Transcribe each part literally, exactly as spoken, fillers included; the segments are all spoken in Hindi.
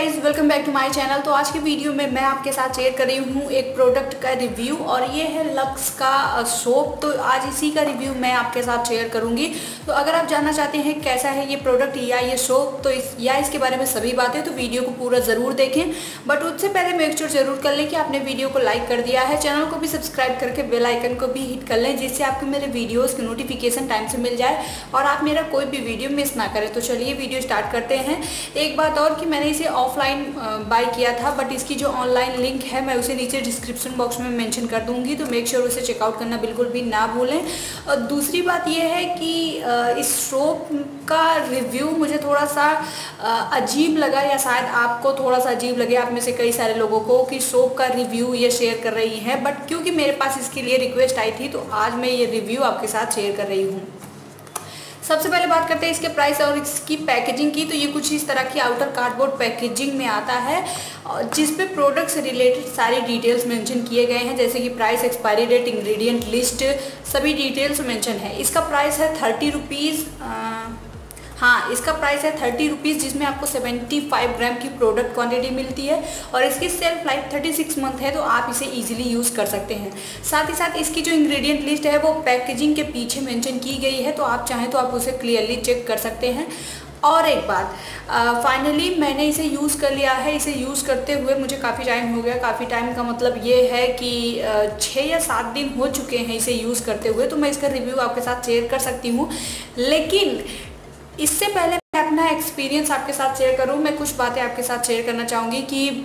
Guys, welcome back to my channel. तो आज की वीडियो में मैं आपके साथ शेयर कर रही हूँ एक प्रोडक्ट का रिव्यू और ये है लक्स का सोप। तो आज इसी का रिव्यू मैं आपके साथ शेयर करूँगी। तो अगर आप जानना चाहते हैं कैसा है ये प्रोडक्ट या ये सोप तो इस या इसके बारे में सभी बातें, तो वीडियो को पूरा ज़रूर देखें। बट उससे पहले मेक श्योर जरूर कर लें कि आपने वीडियो को लाइक कर दिया है, चैनल को भी सब्सक्राइब करके बेल आइकन को भी हिट कर लें, जिससे आपको मेरे वीडियोज़ की नोटिफिकेशन टाइम से मिल जाए और आप मेरा कोई भी वीडियो मिस ना करें। तो चलिए वीडियो स्टार्ट करते हैं। एक बात और कि मैंने इसे ऑफलाइन बाय किया था, बट इसकी जो ऑनलाइन लिंक है मैं उसे नीचे डिस्क्रिप्शन बॉक्स में मेंशन कर दूंगी, तो मेक श्योर उसे चेकआउट करना बिल्कुल भी ना भूलें। और दूसरी बात यह है कि इस सोप का रिव्यू मुझे थोड़ा सा अजीब लगा, या शायद आपको थोड़ा सा अजीब लगे, आप में से कई सारे लोगों को, कि सोप का रिव्यू ये शेयर कर रही है। बट क्योंकि मेरे पास इसके लिए रिक्वेस्ट आई थी तो आज मैं ये रिव्यू आपके साथ शेयर कर रही हूँ। सबसे पहले बात करते हैं इसके प्राइस और इसकी पैकेजिंग की। तो ये कुछ इस तरह की आउटर कार्डबोर्ड पैकेजिंग में आता है, जिस पे प्रोडक्ट से रिलेटेड सारी डिटेल्स मेंशन किए गए हैं, जैसे कि price, expiry date, ingredient list, सभी डिटेल्स मेंशन है। इसका प्राइस है थर्टी रुपीज़। हाँ, इसका प्राइस है थर्टी रुपीज़, जिसमें आपको सेवेंटी फाइव ग्राम की प्रोडक्ट क्वांटिटी मिलती है और इसकी shelf life thirty six month है, तो आप इसे इजीली यूज़ कर सकते हैं। साथ ही साथ इसकी जो इंग्रेडिएंट लिस्ट है वो पैकेजिंग के पीछे मेंशन की गई है, तो आप चाहें तो आप उसे क्लियरली चेक कर सकते हैं। और एक बात, फाइनली मैंने इसे यूज़ कर लिया है। इसे यूज़ करते हुए मुझे काफ़ी टाइम हो गया। काफ़ी टाइम का मतलब ये है कि छः या सात दिन हो चुके हैं इसे यूज़ करते हुए, तो मैं इसका रिव्यू आपके साथ शेयर कर सकती हूँ। लेकिन इससे पहले मैं अपना एक्सपीरियंस आपके साथ शेयर करूं, मैं कुछ बातें आपके साथ शेयर करना चाहूँगी कि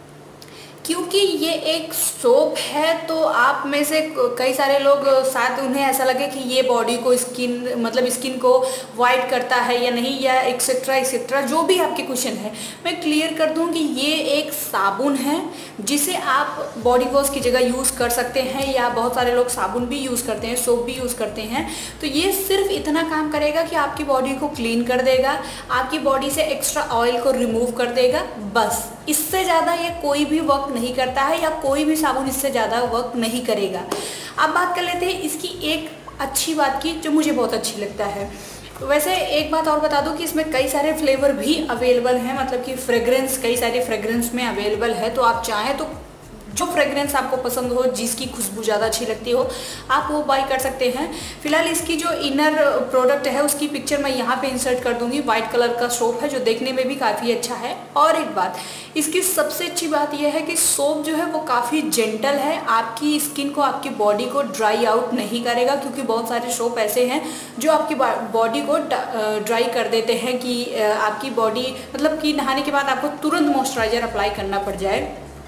क्योंकि ये एक सोप है तो आप में से कई सारे लोग शायद उन्हें ऐसा लगे कि ये बॉडी को स्किन मतलब स्किन को वाइट करता है या नहीं, या एक्सेट्रा एक्सेट्रा जो भी आपके क्वेश्चन है मैं क्लियर कर दूं कि ये एक साबुन है जिसे आप बॉडी वॉश की जगह यूज़ कर सकते हैं, या बहुत सारे लोग साबुन भी यूज़ करते हैं, सोप भी यूज़ करते हैं। तो ये सिर्फ इतना काम करेगा कि आपकी बॉडी को क्लीन कर देगा, आपकी बॉडी से एक्स्ट्रा ऑयल को रिमूव कर देगा, बस। इससे ज़्यादा ये कोई भी वर्क नहीं करता है, या कोई भी साबुन इससे ज़्यादा वर्क नहीं करेगा। अब बात कर लेते हैं इसकी एक अच्छी बात की जो मुझे बहुत अच्छी लगता है। वैसे एक बात और बता दूं कि इसमें कई सारे फ्लेवर भी अवेलेबल हैं, मतलब कि फ्रेग्रेंस कई सारे फ्रेग्रेंस में अवेलेबल है, तो आप चाहें तो जो फ्रेग्रेंस आपको पसंद हो, जिसकी खुशबू ज़्यादा अच्छी लगती हो, आप वो बाई कर सकते हैं। फिलहाल इसकी जो इनर प्रोडक्ट है उसकी पिक्चर मैं यहाँ पे इंसर्ट कर दूंगी। वाइट कलर का सोप है जो देखने में भी काफ़ी अच्छा है। और एक बात, इसकी सबसे अच्छी बात यह है कि सोप जो है वो काफ़ी जेंटल है, आपकी स्किन को, आपकी बॉडी को ड्राई आउट नहीं करेगा, क्योंकि बहुत सारे सोप ऐसे हैं जो आपकी बॉडी को ड्राई कर देते हैं कि आपकी बॉडी मतलब कि नहाने के बाद आपको तुरंत मॉइस्चराइजर अप्लाई करना पड़ जाए,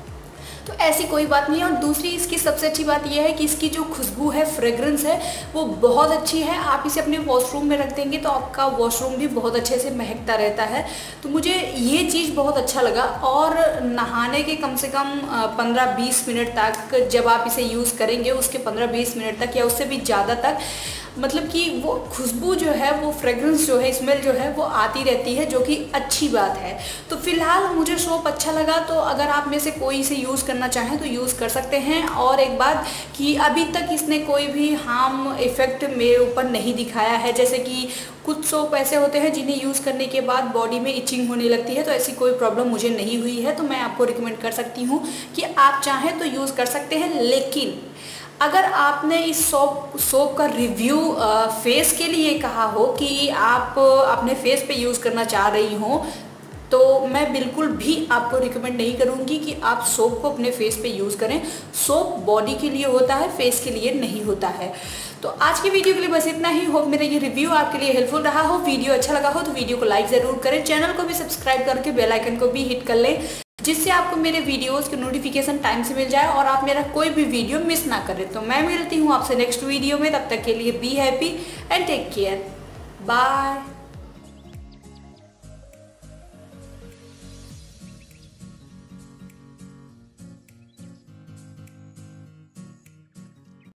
तो ऐसी कोई बात नहीं है। और दूसरी इसकी सबसे अच्छी बात यह है कि इसकी जो खुशबू है, फ्रेग्रेंस है, वो बहुत अच्छी है। आप इसे अपने वॉशरूम में रख देंगे तो आपका वॉशरूम भी बहुत अच्छे से महकता रहता है, तो मुझे ये चीज़ बहुत अच्छा लगा। और नहाने के कम से कम पंद्रह बीस मिनट तक जब आप इसे यूज़ करेंगे, उसके पंद्रह बीस मिनट तक या उससे भी ज़्यादा तक, मतलब कि वो खुशबू जो है, वो फ्रेग्रेंस जो है, स्मेल जो है वो आती रहती है, जो कि अच्छी बात है। तो फिलहाल मुझे सोप अच्छा लगा, तो अगर आप में से कोई इसे यूज़ करना चाहें तो यूज़ कर सकते हैं। और एक बात कि अभी तक इसने कोई भी हार्म इफ़ेक्ट मेरे ऊपर नहीं दिखाया है, जैसे कि कुछ सोप ऐसे होते हैं जिन्हें यूज़ करने के बाद बॉडी में इचिंग होने लगती है, तो ऐसी कोई प्रॉब्लम मुझे नहीं हुई है। तो मैं आपको रिकमेंड कर सकती हूँ कि आप चाहें तो यूज़ कर सकते हैं। लेकिन अगर आपने इस सोप सोप का रिव्यू फेस के लिए कहा हो कि आप अपने फेस पे यूज़ करना चाह रही हो, तो मैं बिल्कुल भी आपको रिकमेंड नहीं करूँगी कि आप सोप को अपने फेस पे यूज़ करें। सोप बॉडी के लिए होता है, फेस के लिए नहीं होता है। तो आज की वीडियो के लिए बस इतना ही। होप मेरा ये रिव्यू आपके लिए हेल्पफुल रहा हो। वीडियो अच्छा लगा हो तो वीडियो को लाइक ज़रूर करें, चैनल को भी सब्सक्राइब करके बेल आइकन को भी हिट कर लें, जिससे आपको मेरे वीडियोस की नोटिफिकेशन टाइम से मिल जाए और आप मेरा कोई भी वीडियो मिस ना करें। तो मैं मिलती हूँ आपसे नेक्स्ट वीडियो में, तब तक के लिए be happy and take care, bye.